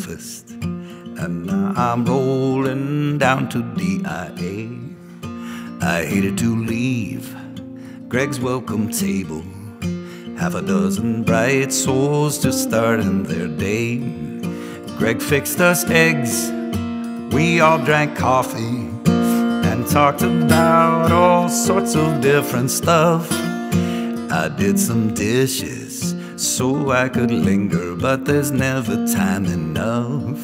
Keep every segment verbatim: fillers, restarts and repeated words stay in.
breakfast, and now I'm rolling down to D I A. I hated to leave Greg's welcome table, half a dozen bright souls just starting their day. Greg fixed us eggs, we all drank coffee, and talked about all sorts of different stuff. I did some dishes so I could linger, but there's never time enough.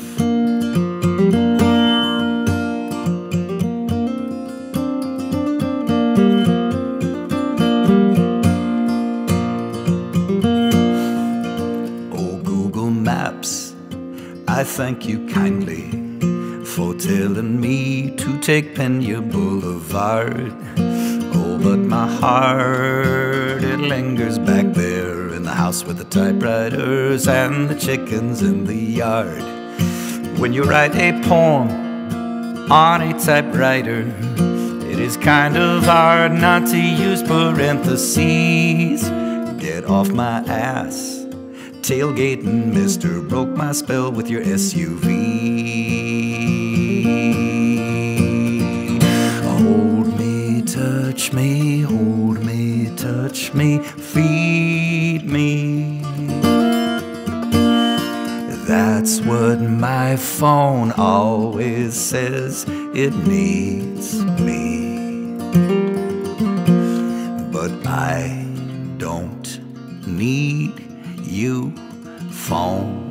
Oh, Google Maps, I thank you kindly for telling me to take Pena Boulevard. Oh, but my heart, it lingers back there in the house with the typewriters and the chickens in the yard. When you write a poem on a typewriter, it is kind of hard not to use parentheses. Get off my ass, tailgating mister, broke my spell with your S U V. Hold me, touch me, hold me, touch me, feed me. That's what my phone always says, it needs me. But I don't need you, phone.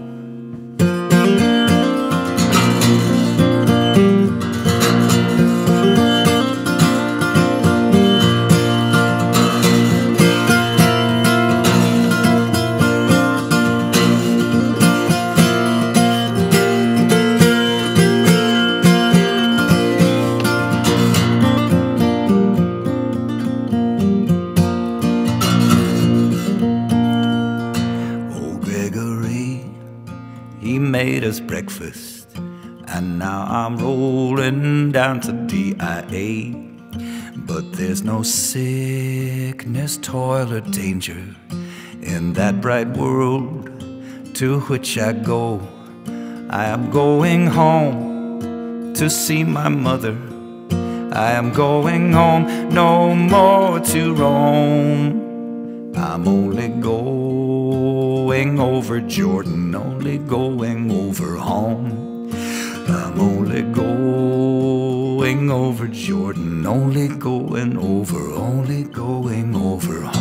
He made us breakfast, and now I'm rolling down to D I A. But there's no sickness, toil, or danger in that bright world to which I go. I am going home to see my mother. I am going home, no more to roam. I'm only going over Jordan, only going over home. I'm only going over Jordan, only going over, only going over home.